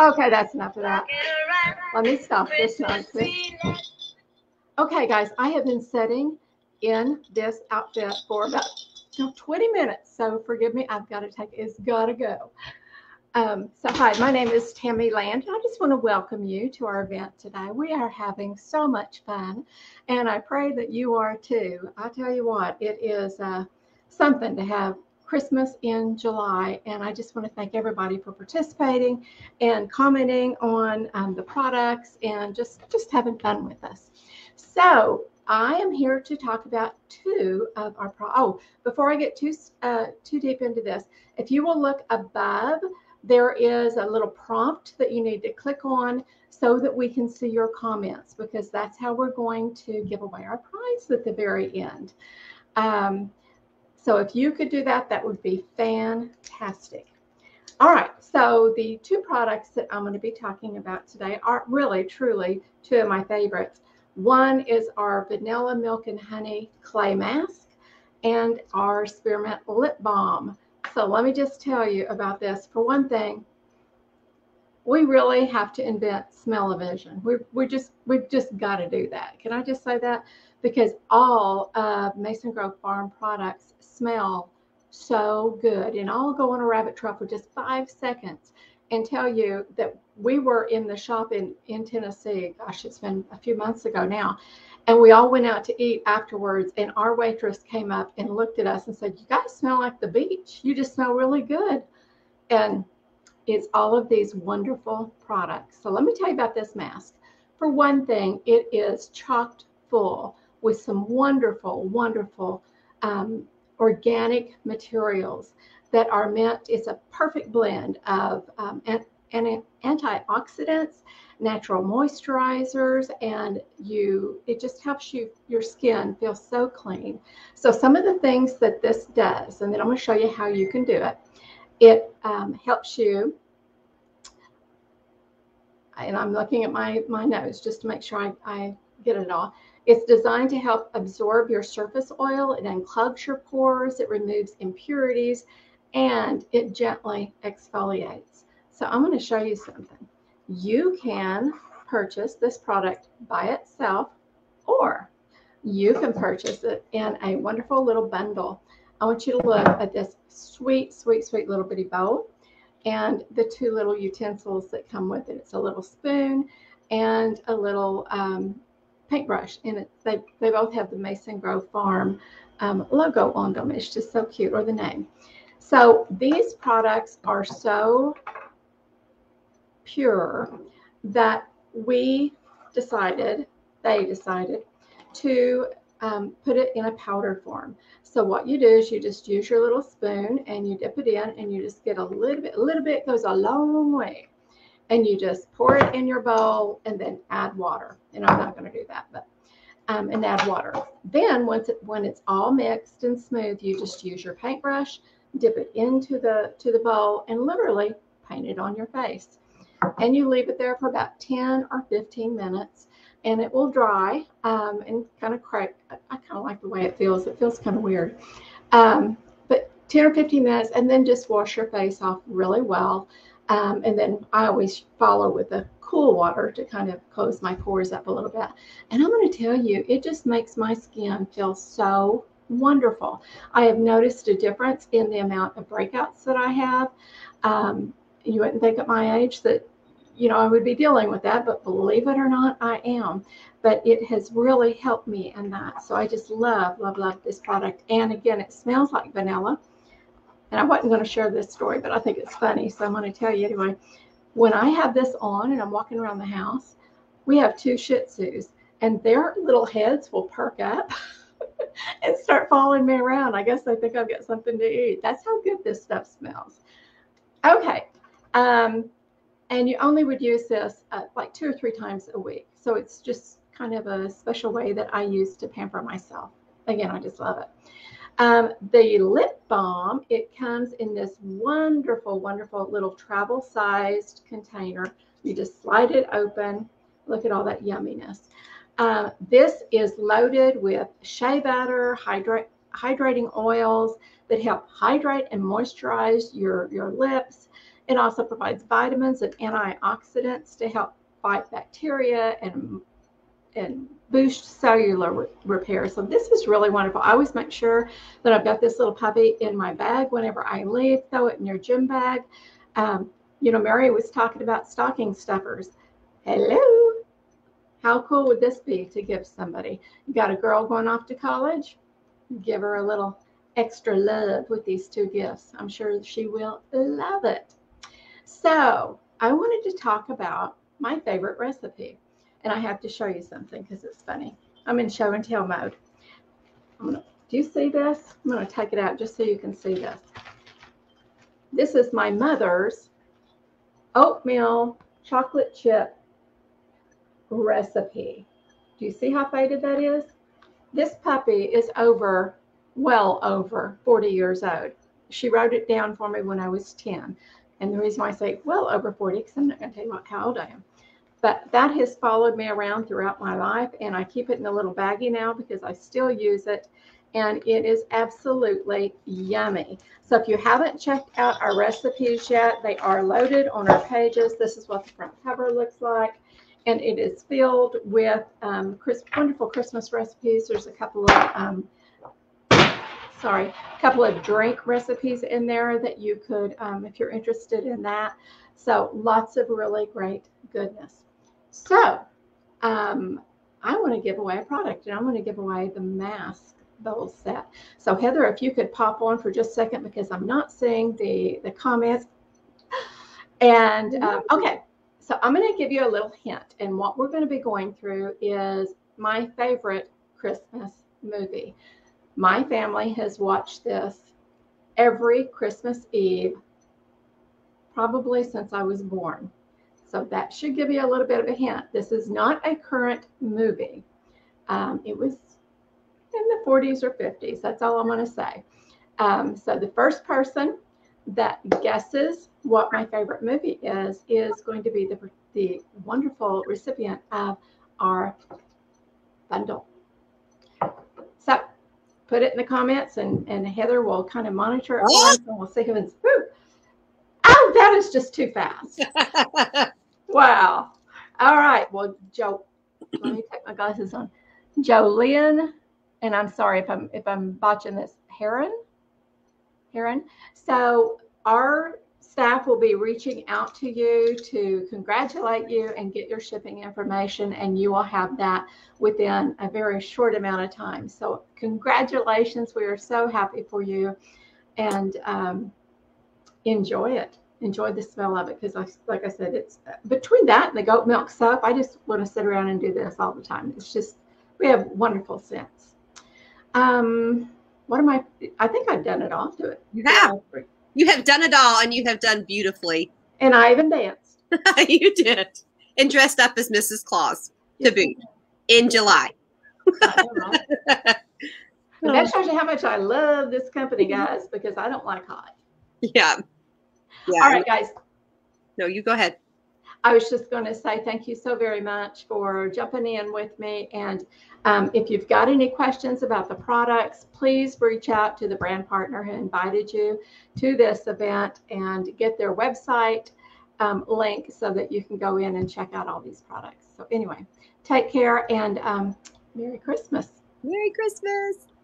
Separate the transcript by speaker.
Speaker 1: Okay, that's enough of that. Let me stop this nonsense. Okay, guys, I have been sitting in this outfit for about 20 minutes, so forgive me. I've got to take it's got to go. So hi, my name is Tammy Land, and I just want to welcome you to our event today. We are having so much fun, and I pray that you are too. I tell you what, it is something to have Christmas in July, and I just want to thank everybody for participating and commenting on the products and just having fun with us. So I am here to talk about two of our before I get too deep into this, if you will look above, there is a little prompt that you need to click on so that we can see your comments, because that's how we're going to give away our prize at the very end. So if you could do that, that would be fantastic. All right, so the two products that I'm going to be talking about today are really, truly two of my favorites. One is our Vanilla Milk and Honey Clay Mask and our Spearmint Lip Balm. So let me just tell you about this. For one thing, we really have to invent smell-o-vision. We've just got to do that. Can I just say that? Because all of Mason Grove Farm products smell so good. And I'll go on a rabbit trail for just 5 seconds and tell you that we were in the shop in Tennessee. Gosh, it's been a few months ago now. And we all went out to eat afterwards, and our waitress came up and looked at us and said, "You guys smell like the beach. You just smell really good." And it's all of these wonderful products. So let me tell you about this mask. For one thing, it is chocked full with some wonderful, wonderful organic materials that are meant, it's a perfect blend of antioxidants, natural moisturizers, and it just helps your skin feel so clean. So some of the things that this does, and then I'm going to show you how you can do it. It helps you, and I'm looking at my nose just to make sure I get it all. It's designed to help absorb your surface oil. It unclogs your pores, it removes impurities, and it gently exfoliates. So I'm going to show you something. You can purchase this product by itself, or you can purchase it in a wonderful little bundle. I want you to look at this sweet, sweet, sweet little bitty bowl and the two little utensils that come with it. It's a little spoon and a little paintbrush, and they both have the Mason Grove Farm logo on them. It's just so cute, or the name. So these products are so pure that they decided to put it in a powder form. So what you do is you just use your little spoon and you dip it in, and you just get a little bit goes a long way. And you just pour it in your bowl and then add water. And I'm not going to do that, but and add water. Then when it's all mixed and smooth, you just use your paintbrush, dip it into the bowl, and literally paint it on your face. And you leave it there for about 10 or 15 minutes, and it will dry and kind of crack. I kind of like the way it feels. It feels kind of weird. But 10 or 15 minutes, and then just wash your face off really well. And then I always follow with the cool water to kind of close my pores up a little bit. And I'm going to tell you, it just makes my skin feel so wonderful. I have noticed a difference in the amount of breakouts that I have. You wouldn't think at my age that, I would be dealing with that, but believe it or not, I am. But it has really helped me in that. So I just love, love, love this product. And again, it smells like vanilla. And I wasn't going to share this story, but I think it's funny, so I'm going to tell you anyway. When I have this on and I'm walking around the house, we have 2 Shih Tzus, and their little heads will perk up and start following me around. I guess they think I've got something to eat. That's how good this stuff smells. Okay. And you only would use this like 2 or 3 times a week. So it's just kind of a special way that I use to pamper myself. Again, I just love it. The lip balm, it comes in this wonderful, wonderful little travel-sized container. You just slide it open. Look at all that yumminess. This is loaded with shea butter, hydrating oils that help hydrate and moisturize your lips. It also provides vitamins and antioxidants to help fight bacteria and boost cellular repair. So this is really wonderful. I always make sure that I've got this little puppy in my bag whenever I leave. Throw it in your gym bag. Mary was talking about stocking stuffers. Hello. How cool would this be to give somebody? You got a girl going off to college? Give her a little extra love with these two gifts. I'm sure she will love it. So I wanted to talk about my favorite recipe. And I have to show you something because it's funny. I'm in show and tell mode. Do you see this? I'm going to take it out just so you can see this. This is my mother's oatmeal chocolate chip recipe. Do you see how faded that is? This puppy is well over 40 years old. She wrote it down for me when I was 10. And the reason why I say well over 40, because I'm not going to tell you how old I am. But that has followed me around throughout my life, and I keep it in a little baggie now because I still use it, and it is absolutely yummy. So if you haven't checked out our recipes yet, they are loaded on our pages. This is what the front cover looks like, and it is filled with wonderful Christmas recipes. There's a couple of drink recipes in there that you could, if you're interested in that. So lots of really great goodness. So I want to give away a product, and I'm going to give away the mask bowl set. So Heather, if you could pop on for just a second because I'm not seeing the comments. And okay, so I'm going to give you a little hint. And what we're going to be going through is my favorite Christmas movie. My family has watched this every Christmas Eve, probably since I was born. So that should give you a little bit of a hint. This is not a current movie. It was in the 40s or 50s. That's all I'm going to say. So the first person that guesses what my favorite movie is going to be the wonderful recipient of our bundle. So put it in the comments, and Heather will kind of monitor it for us, and we'll see who wins. Oh, that is just too fast. Wow. All right. Well, Joe, let me take my glasses on. Jolynn, and I'm sorry if I'm botching this. Heron. So our staff will be reaching out to you to congratulate you and get your shipping information, and you will have that within a very short amount of time. So congratulations. We are so happy for you, and enjoy it. Enjoy the smell of it, because like I said, it's between that and the goat milk soap, I just want to sit around and do this all the time. It's just, we have wonderful scents. I think I've done it all to it.
Speaker 2: You have done it all, and you have done beautifully.
Speaker 1: And I even danced.
Speaker 2: You did. And dressed up as Mrs. Claus to boot in July.
Speaker 1: That shows you how much I love this company, guys, because I don't like hot.
Speaker 2: Yeah.
Speaker 1: All right, guys.
Speaker 2: No, you go ahead.
Speaker 1: I was just going to say thank you so very much for jumping in with me. And if you've got any questions about the products, please reach out to the brand partner who invited you to this event and get their website link so that you can go in and check out all these products. So anyway, take care, and Merry Christmas.
Speaker 2: Merry Christmas.